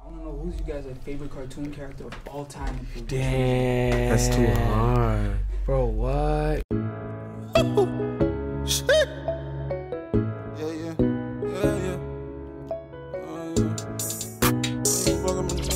I want to know who's you guys' favorite cartoon character of all time. Damn. That's too hard. Bro, what? Shit. Yeah, yeah. Yeah, yeah. Welcome to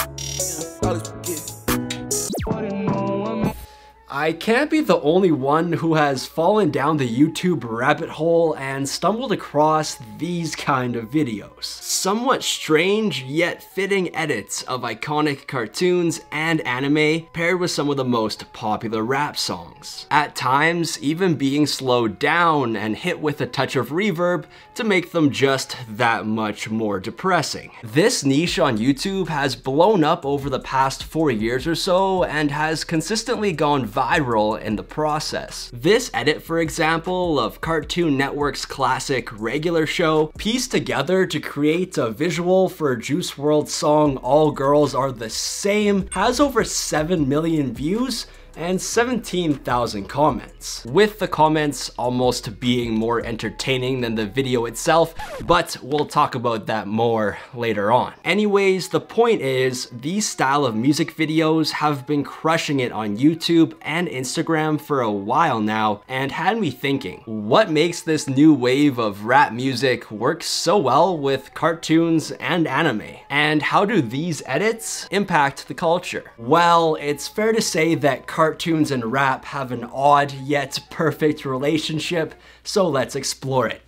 I can't be the only one who has fallen down the YouTube rabbit hole and stumbled across these kind of videos. Somewhat strange yet fitting edits of iconic cartoons and anime paired with some of the most popular rap songs. At times, even being slowed down and hit with a touch of reverb to make them just that much more depressing. This niche on YouTube has blown up over the past 4 years or so and has consistently gone viral in the process. This edit, for example, of Cartoon Network's classic Regular Show, pieced together to create a visual for Juice WRLD's song All Girls Are the Same, has over 7 million views and 17,000 comments, with the comments almost being more entertaining than the video itself, but we'll talk about that more later on. Anyways, the point is, these style of music videos have been crushing it on YouTube and Instagram for a while now, and had me thinking, what makes this new wave of rap music work so well with cartoons and anime? And how do these edits impact the culture? Well, it's fair to say that cartoons and rap have an odd yet perfect relationship, so let's explore it.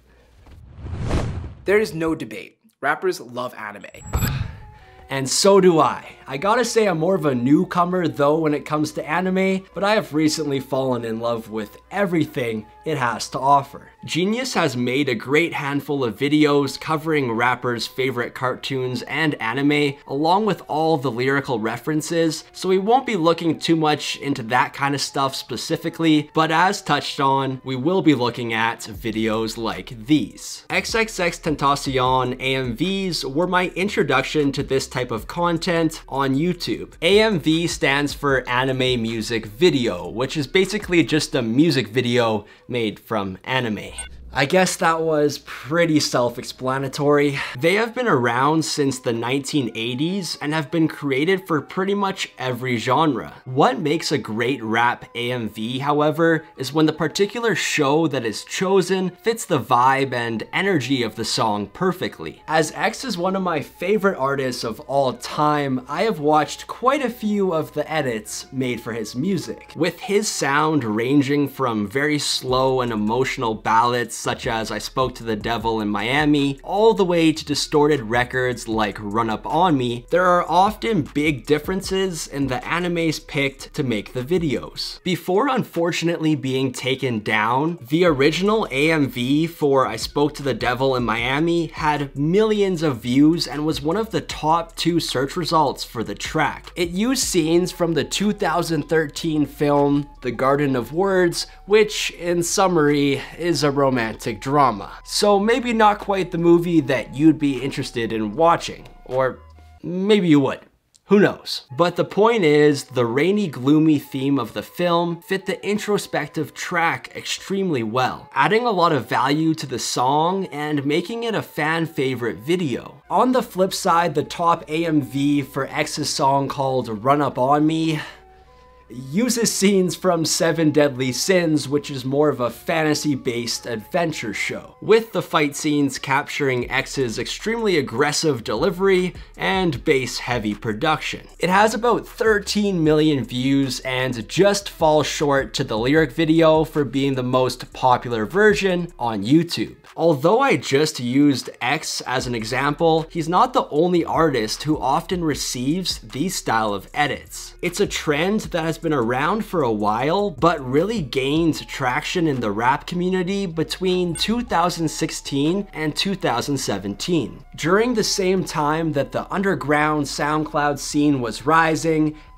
There is no debate. Rappers love anime. And so do I. I gotta say I'm more of a newcomer though when it comes to anime, but I have recently fallen in love with everything it has to offer. Genius has made a great handful of videos covering rappers' favorite cartoons and anime, along with all the lyrical references, so we won't be looking too much into that kind of stuff specifically, but as touched on, we will be looking at videos like these. XXXTentacion AMVs were my introduction to this type of content on YouTube. AMV stands for Anime Music Video, which is basically just a music video made from anime. I guess that was pretty self-explanatory. They have been around since the 1980s and have been created for pretty much every genre. What makes a great rap AMV, however, is when the particular show that is chosen fits the vibe and energy of the song perfectly. As X is one of my favorite artists of all time, I have watched quite a few of the edits made for his music, with his sound ranging from very slow and emotional ballads such as I Spoke to the Devil in Miami, all the way to distorted records like Run Up On Me. There are often big differences in the animes picked to make the videos. Before unfortunately being taken down, the original AMV for I Spoke to the Devil in Miami had millions of views and was one of the top 2 search results for the track. It used scenes from the 2013 film The Garden of Words, which in summary is a romantic drama. So maybe not quite the movie that you'd be interested in watching, or maybe you would. Who knows? But the point is, the rainy, gloomy theme of the film fit the introspective track extremely well, adding a lot of value to the song and making it a fan favorite video. On the flip side, the top AMV for X's song called Run Up On Me uses scenes from Seven Deadly Sins, which is more of a fantasy-based adventure show, with the fight scenes capturing X's extremely aggressive delivery and bass-heavy production. It has about 13 million views and just falls short to the lyric video for being the most popular version on YouTube. Although I just used X as an example, he's not the only artist who often receives these style of edits. It's a trend that has been around for a while, but really gained traction in the rap community between 2016 and 2017. During the same time that the underground SoundCloud scene was rising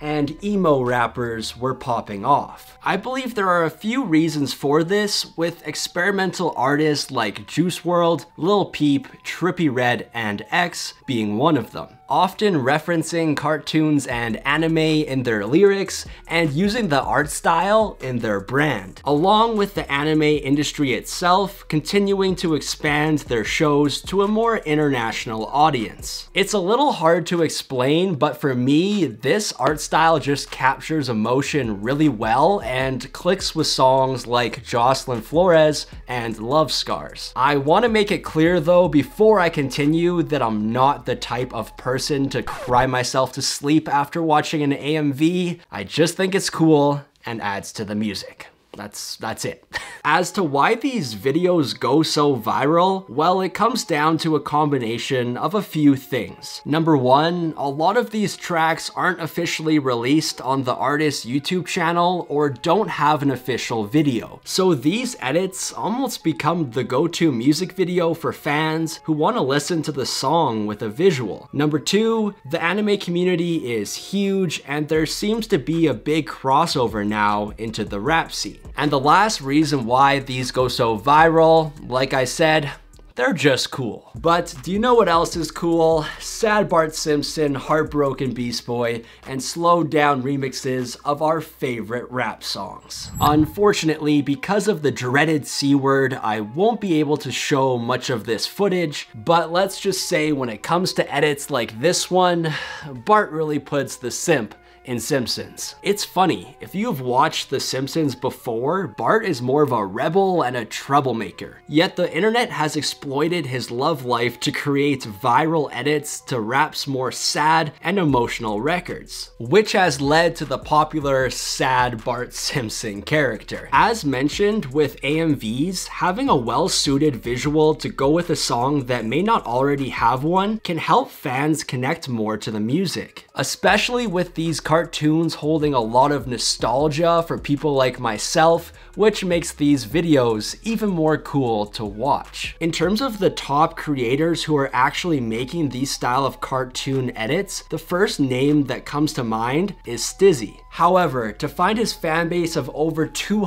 and emo rappers were popping off. I believe there are a few reasons for this, with experimental artists like Juice WRLD, Lil Peep, Trippie Redd, and X being one of them, often referencing cartoons and anime in their lyrics and using the art style in their brand, along with the anime industry itself continuing to expand their shows to a more international audience. It's a little hard to explain, but for me, this art style just captures emotion really well and clicks with songs like Jocelyn Flores and Love Scars. I want to make it clear though, before I continue, that I'm not the type of person to cry myself to sleep after watching an AMV. I just think it's cool and adds to the music. That's it. As to why these videos go so viral, well, it comes down to a combination of a few things. Number one, a lot of these tracks aren't officially released on the artist's YouTube channel or don't have an official video. So these edits almost become the go-to music video for fans who want to listen to the song with a visual. Number two, the anime community is huge and there seems to be a big crossover now into the rap scene. And the last reason why these go so viral, like I said, they're just cool. But do you know what else is cool? Sad Bart Simpson, Heartbroken Beast Boy, and slowed down remixes of our favorite rap songs. Unfortunately, because of the dreaded C word, I won't be able to show much of this footage, but let's just say when it comes to edits like this one, Bart really puts the simp in Simpsons. It's funny, if you've watched The Simpsons before, Bart is more of a rebel and a troublemaker. Yet the internet has exploited his love life to create viral edits to rap's more sad and emotional records, which has led to the popular sad Bart Simpson character. As mentioned with AMVs, having a well-suited visual to go with a song that may not already have one can help fans connect more to the music, especially with these cartoons holding a lot of nostalgia for people like myself, which makes these videos even more cool to watch. In terms of the top creators who are actually making these style of cartoon edits, the first name that comes to mind is Stizzy. However, to find his fanbase of over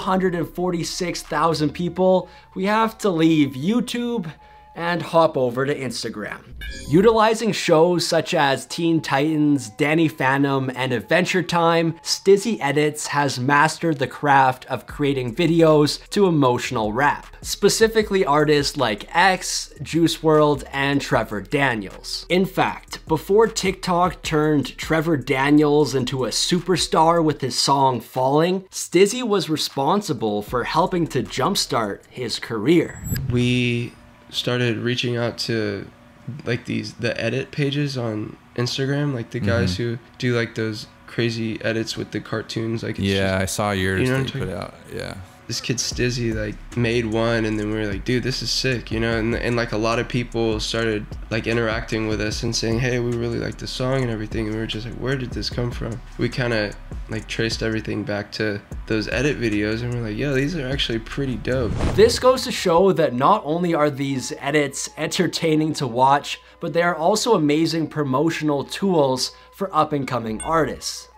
246,000 people, we have to leave YouTube and hop over to Instagram. Utilizing shows such as Teen Titans, Danny Phantom, and Adventure Time, Stizzy Edits has mastered the craft of creating videos to emotional rap, specifically artists like X, Juice WRLD, and Trevor Daniels. In fact, before TikTok turned Trevor Daniels into a superstar with his song Falling, Stizzy was responsible for helping to jumpstart his career. We started reaching out to like the edit pages on Instagram, like the guys who do like those crazy edits with the cartoons. Like it's yeah, I saw yours, you know that you put out. Yeah. This kid Stizzy like made one, and then we were like, dude, this is sick, you know. And like a lot of people started like interacting with us and saying, hey, we really like the song and everything. And we were just like, where did this come from? We kind of like traced everything back to those edit videos, and we're like, yeah, these are actually pretty dope. This goes to show that not only are these edits entertaining to watch, but they are also amazing promotional tools for up-and-coming artists.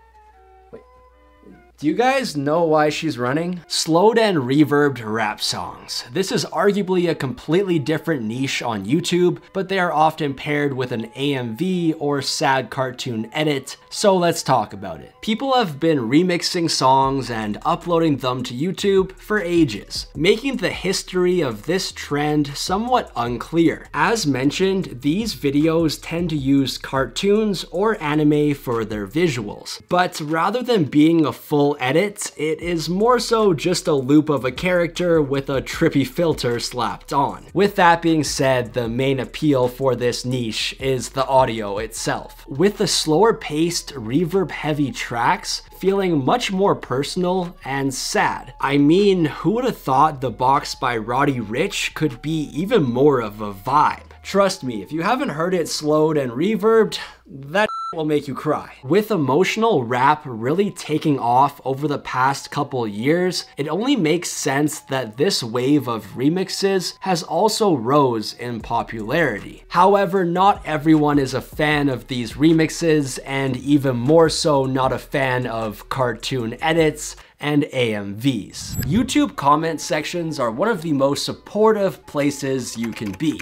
Do you guys know why she's running? Slowed and reverbed rap songs. This is arguably a completely different niche on YouTube, but they are often paired with an AMV or sad cartoon edit, so let's talk about it. People have been remixing songs and uploading them to YouTube for ages, making the history of this trend somewhat unclear. As mentioned, these videos tend to use cartoons or anime for their visuals, but rather than being a full edit, it is more so just a loop of a character with a trippy filter slapped on. With that being said, the main appeal for this niche is the audio itself, with the slower paced, reverb heavy tracks feeling much more personal and sad. I mean, who would have thought The Box by Roddy Ricch could be even more of a vibe? Trust me, if you haven't heard it slowed and reverbed, that will make you cry. With emotional rap really taking off over the past couple years, it only makes sense that this wave of remixes has also rose in popularity. However, not everyone is a fan of these remixes, and even more so not a fan of cartoon edits and AMVs. YouTube comment sections are one of the most supportive places you can be.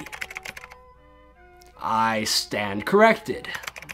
I stand corrected.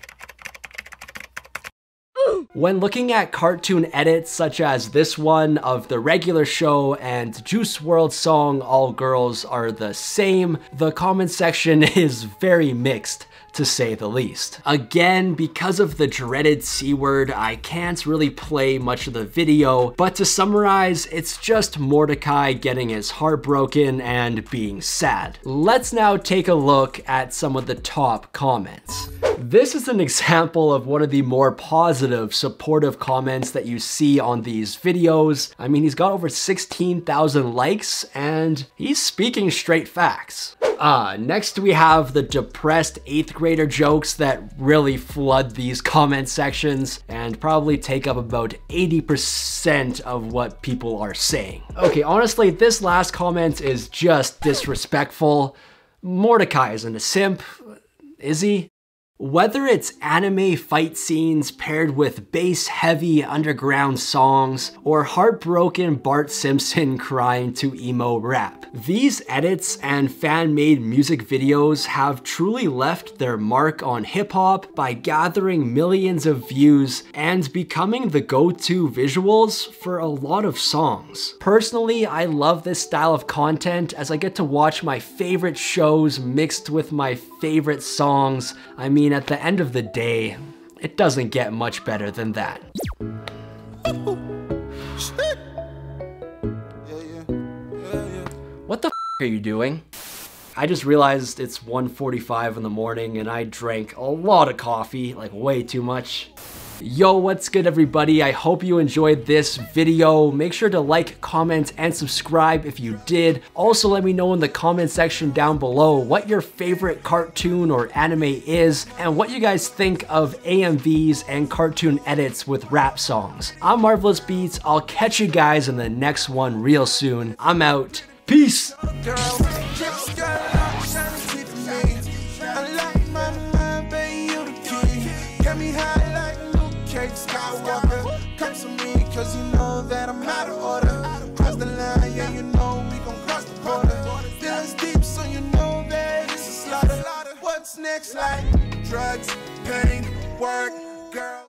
When looking at cartoon edits such as this one of the regular show and Juice WRLD's song All Girls Are the Same, the comment section is very mixed, to say the least. Again, because of the dreaded C word, I can't really play much of the video, but to summarize, it's just Mordecai getting his heart broken and being sad. Let's now take a look at some of the top comments. This is an example of one of the more positive, supportive comments that you see on these videos. I mean, he's got over 16,000 likes and he's speaking straight facts. Next we have the depressed 8th grader jokes that really flood these comment sections and probably take up about 80% of what people are saying. Okay, honestly, this last comment is just disrespectful. Mordecai isn't a simp, is he? Whether it's anime fight scenes paired with bass-heavy underground songs, or heartbroken Bart Simpson crying to emo rap, these edits and fan-made music videos have truly left their mark on hip-hop by gathering millions of views and becoming the go-to visuals for a lot of songs. Personally, I love this style of content as I get to watch my favorite shows mixed with my favorite songs. I mean, at the end of the day, it doesn't get much better than that. What the f are you doing? I just realized it's 1:45 in the morning and I drank a lot of coffee, like way too much. Yo, what's good everybody? I hope you enjoyed this video. Make sure to like, comment, and subscribe if you did. Also, let me know in the comment section down below what your favorite cartoon or anime is and what you guys think of AMVs and cartoon edits with rap songs. I'm Marvelous Beats. I'll catch you guys in the next one real soon. I'm out. Peace! Skywalker, come to me, cause you know that I'm out of order. Cross the line, yeah, you know we gon' cross the border. Feelings deep, so you know that it's a slaughter. What's next? Like drugs, pain, work, girl.